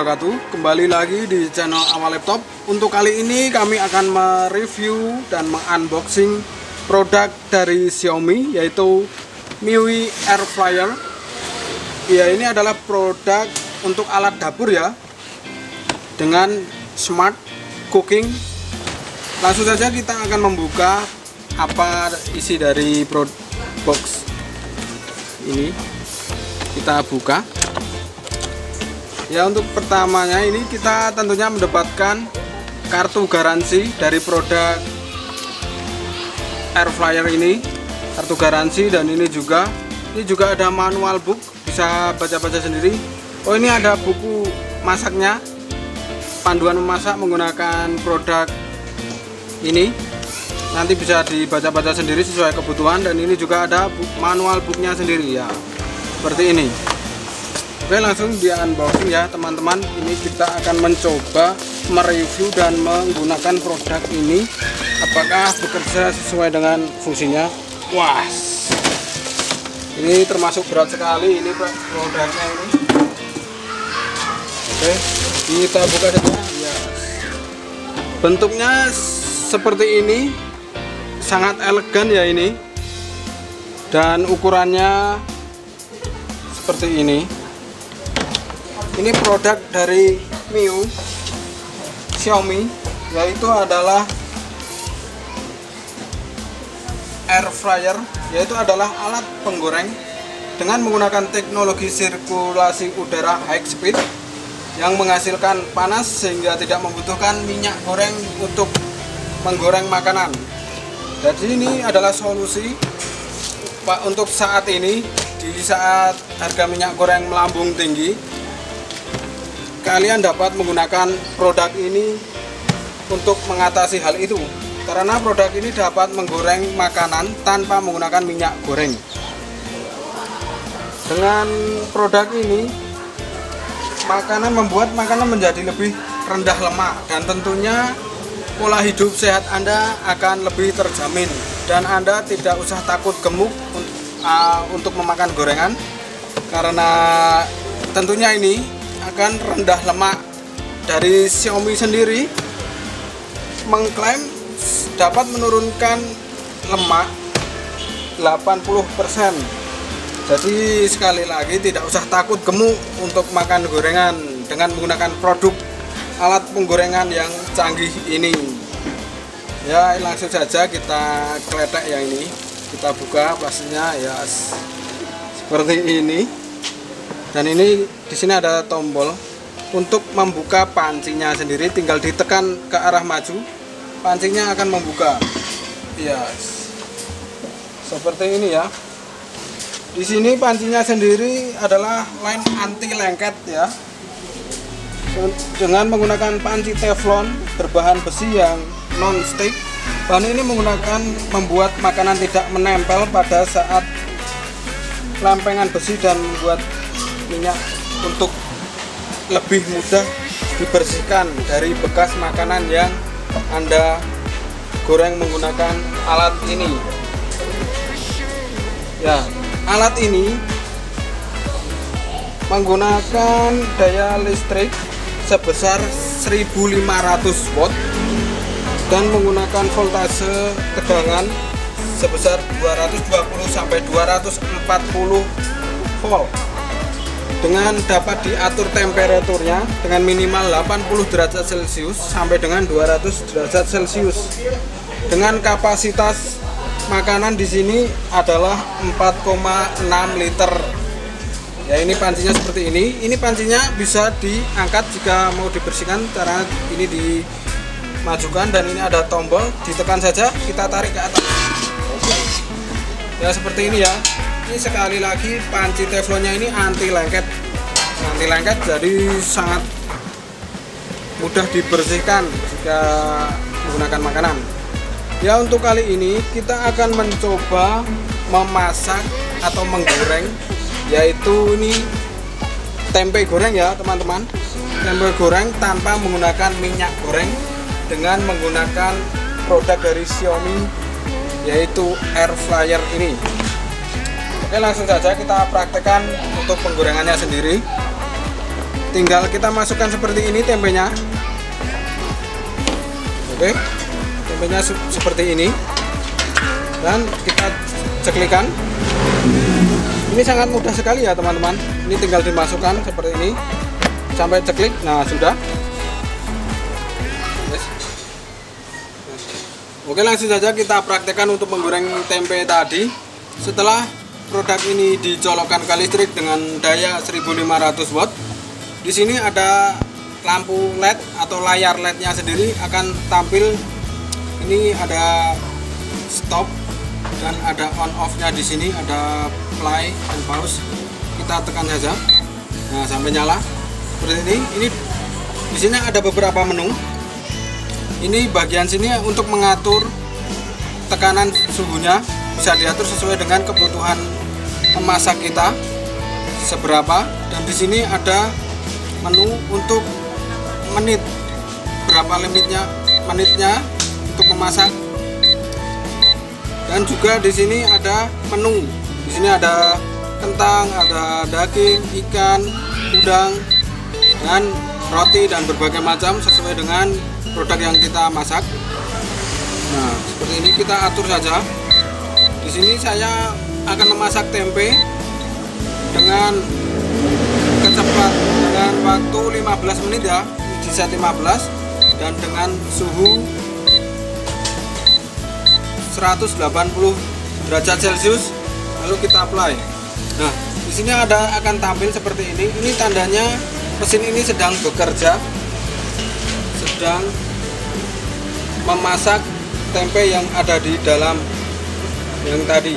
wabarakatuh. Kembali lagi di channel Awal Laptop. Untuk kali ini kami akan mereview dan mengunboxing produk dari Xiaomi, yaitu MIUI Air Fryer. Ya, ini adalah produk untuk alat dapur ya, dengan smart cooking. Langsung saja kita akan membuka apa isi dari box ini. Kita buka. Ya, untuk pertamanya ini kita tentunya mendapatkan kartu garansi dari produk air fryer ini, kartu garansi, dan ini juga ada manual book, bisa baca-baca sendiri. Oh, ini ada buku masaknya, panduan memasak menggunakan produk ini, nanti bisa dibaca-baca sendiri sesuai kebutuhan. Dan ini juga ada manual booknya sendiri ya, seperti ini. Oke, langsung di unboxing ya teman-teman. Ini kita akan mencoba mereview dan menggunakan produk ini, apakah bekerja sesuai dengan fungsinya. Wah, ini termasuk berat sekali ini produknya ini. Oke, kita buka saja ya. Bentuknya seperti ini, sangat elegan ya ini, dan ukurannya seperti ini. Ini produk dari MIUI Xiaomi, yaitu adalah air fryer, yaitu adalah alat penggoreng dengan menggunakan teknologi sirkulasi udara high speed yang menghasilkan panas sehingga tidak membutuhkan minyak goreng untuk menggoreng makanan. Jadi ini adalah solusi Pak untuk saat ini, di saat harga minyak goreng melambung tinggi. Kalian dapat menggunakan produk ini untuk mengatasi hal itu, karena produk ini dapat menggoreng makanan tanpa menggunakan minyak goreng. Dengan produk ini, membuat makanan menjadi lebih rendah lemak, dan tentunya pola hidup sehat Anda akan lebih terjamin, dan Anda tidak usah takut gemuk untuk memakan gorengan, karena tentunya ini akan rendah lemak. Dari Xiaomi sendiri mengklaim dapat menurunkan lemak 80%. Jadi sekali lagi, tidak usah takut gemuk untuk makan gorengan dengan menggunakan produk alat penggorengan yang canggih ini. Ya, langsung saja kita kletek yang ini. Kita buka plastiknya ya, seperti ini. Dan ini di sini ada tombol untuk membuka pancinya sendiri, tinggal ditekan ke arah maju, pancinya akan membuka. Yes. Seperti ini ya. Di sini pancinya sendiri adalah line anti lengket ya. Dengan menggunakan panci teflon berbahan besi yang non stick. Bahan ini membuat makanan tidak menempel pada saat lempengan besi dan membuat minyak untuk lebih mudah dibersihkan dari bekas makanan yang Anda goreng menggunakan alat ini. Ya, alat ini menggunakan daya listrik sebesar 1500 watt dan menggunakan voltase tegangan sebesar 220 sampai 240 volt. Dengan dapat diatur temperaturnya dengan minimal 80 derajat Celcius sampai dengan 200 derajat Celcius. Dengan kapasitas makanan di sini adalah 4,6 liter. Ya, ini pancinya seperti ini. Ini pancinya bisa diangkat jika mau dibersihkan. Cara ini dimajukan, dan ini ada tombol, ditekan saja, kita tarik ke atas. Ya, seperti ini ya. Ini sekali lagi, panci teflonnya ini anti lengket, jadi sangat mudah dibersihkan jika menggunakan makanan. Ya, untuk kali ini kita akan mencoba memasak atau menggoreng, yaitu ini tempe goreng ya teman-teman. Tempe goreng tanpa menggunakan minyak goreng, dengan menggunakan produk dari Xiaomi, yaitu air fryer ini. Oke, langsung saja kita praktekkan untuk penggorengannya sendiri. tinggal kita masukkan seperti ini tempenya. Oke, tempenya seperti ini dan kita ceklikan. Ini sangat mudah sekali ya teman-teman. Ini tinggal dimasukkan seperti ini sampai ceklik. Nah, sudah. Oke, langsung saja kita praktekkan untuk menggoreng tempe tadi. Setelah produk ini dicolokkan ke listrik dengan daya 1500 watt, di sini ada lampu LED atau layar LED-nya sendiri akan tampil. Ini ada stop dan ada on off-nya di sini, ada play dan pause. Kita tekan saja. Nah, sampai nyala seperti ini. Ini di sini ada beberapa menu. Ini bagian sini untuk mengatur tekanan suhunya, bisa diatur sesuai dengan kebutuhan memasak kita seberapa. Dan di sini ada menu untuk menit, berapa menitnya untuk memasak. Dan juga di sini ada menu. Di sini ada kentang, ada daging, ikan, udang, dan roti dan berbagai macam sesuai dengan produk yang kita masak. Nah, seperti ini kita atur saja. Di sini saya akan memasak tempe dengan dengan waktu 15 menit ya, di set 15 dan dengan suhu 180 derajat Celcius. Lalu kita apply. Nah, di sini akan tampil seperti ini. Ini tandanya mesin ini sedang bekerja, sedang memasak tempe yang ada di dalam yang tadi.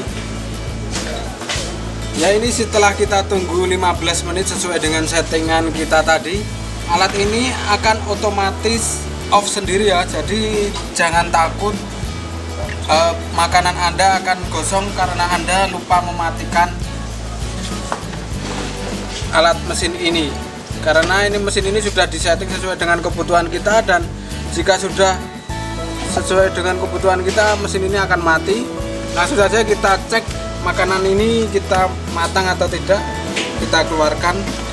Ya, ini setelah kita tunggu 15 menit sesuai dengan settingan kita tadi, alat ini akan otomatis off sendiri ya. Jadi jangan takut makanan Anda akan gosong karena Anda lupa mematikan alat mesin ini. Karena ini mesin ini sudah disetting sesuai dengan kebutuhan kita, dan jika sudah sesuai dengan kebutuhan kita, mesin ini akan mati. Langsung saja kita cek makanan ini kita matang atau tidak. Kita keluarkan.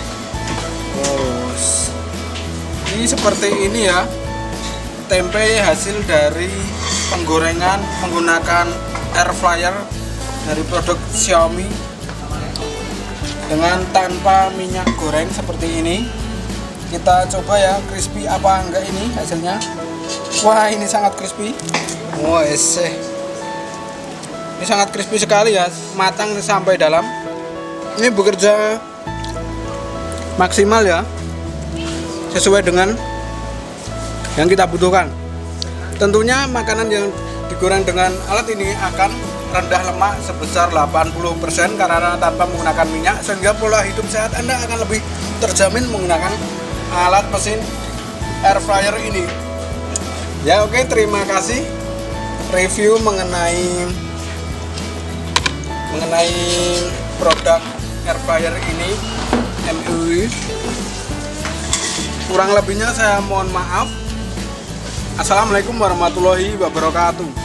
Ini seperti ini ya, tempe hasil dari penggorengan menggunakan air fryer dari produk Xiaomi dengan tanpa minyak goreng seperti ini. Kita coba ya, crispy apa enggak ini hasilnya. Wah, ini sangat crispy. Wah, ini sangat crispy sekali ya, matang sampai dalam. Ini bekerja maksimal ya, sesuai dengan yang kita butuhkan. Tentunya makanan yang digoreng dengan alat ini akan rendah lemak sebesar 80% karena tanpa menggunakan minyak, sehingga pola hidup sehat Anda akan lebih terjamin menggunakan alat mesin air fryer ini. Ya, oke, terima kasih review mengenai produk air fryer ini MIUI. Kurang lebihnya saya mohon maaf. Assalamualaikum warahmatullahi wabarakatuh.